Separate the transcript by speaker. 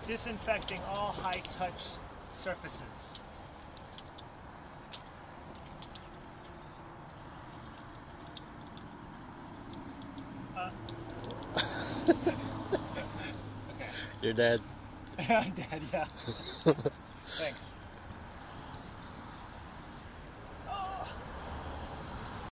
Speaker 1: Disinfecting all high-touch surfaces.
Speaker 2: You're dead.
Speaker 1: I'm dead, yeah. Thanks.